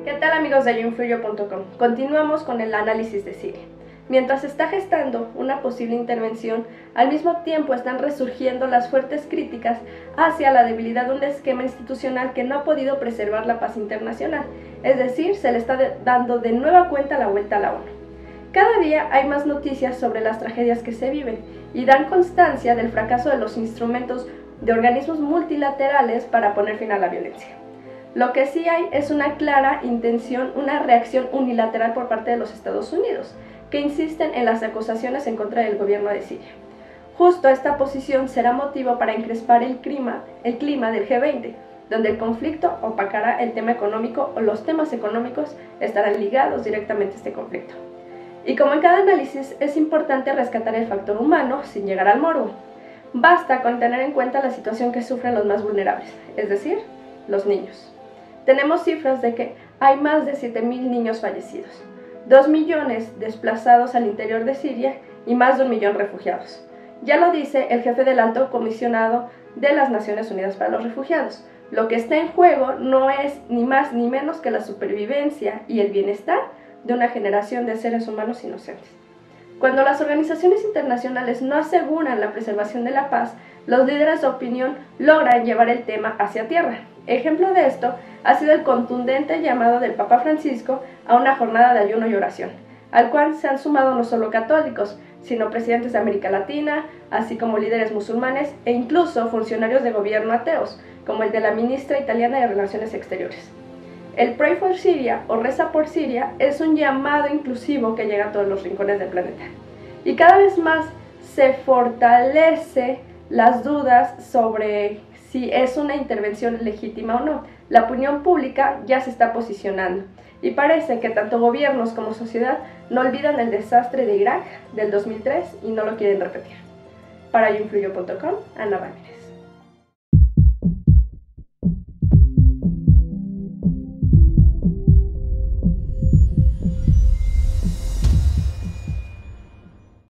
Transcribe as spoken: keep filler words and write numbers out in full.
¿Qué tal, amigos de yo influyo punto com? Continuamos con el análisis de Siria. Mientras se está gestando una posible intervención, al mismo tiempo están resurgiendo las fuertes críticas hacia la debilidad de un esquema institucional que no ha podido preservar la paz internacional, es decir, se le está de dando de nueva cuenta la vuelta a la ONU. Cada día hay más noticias sobre las tragedias que se viven y dan constancia del fracaso de los instrumentos de organismos multilaterales para poner fin a la violencia. Lo que sí hay es una clara intención, una reacción unilateral por parte de los Estados Unidos, que insisten en las acusaciones en contra del gobierno de Siria. Justo esta posición será motivo para encrespar el clima, el clima del G veinte, donde el conflicto opacará el tema económico o los temas económicos estarán ligados directamente a este conflicto. Y como en cada análisis, es importante rescatar el factor humano sin llegar al morbo. Basta con tener en cuenta la situación que sufren los más vulnerables, es decir, los niños. Tenemos cifras de que hay más de siete mil niños fallecidos, dos millones desplazados al interior de Siria y más de un millón refugiados. Ya lo dice el jefe del Alto Comisionado de las Naciones Unidas para los Refugiados. Lo que está en juego no es ni más ni menos que la supervivencia y el bienestar de una generación de seres humanos inocentes. Cuando las organizaciones internacionales no aseguran la preservación de la paz, los líderes de opinión logran llevar el tema hacia tierra. Ejemplo de esto ha sido el contundente llamado del Papa Francisco a una jornada de ayuno y oración, al cual se han sumado no solo católicos, sino presidentes de América Latina, así como líderes musulmanes e incluso funcionarios de gobierno ateos, como el de la ministra italiana de Relaciones Exteriores. El Pray for Syria o Reza por Siria es un llamado inclusivo que llega a todos los rincones del planeta. Y cada vez más se fortalece las dudas sobre si es una intervención legítima o no. La opinión pública ya se está posicionando y parece que tanto gobiernos como sociedad no olvidan el desastre de Irak del dos mil tres y no lo quieren repetir. Para yo influyo punto com, Ana Ramírez.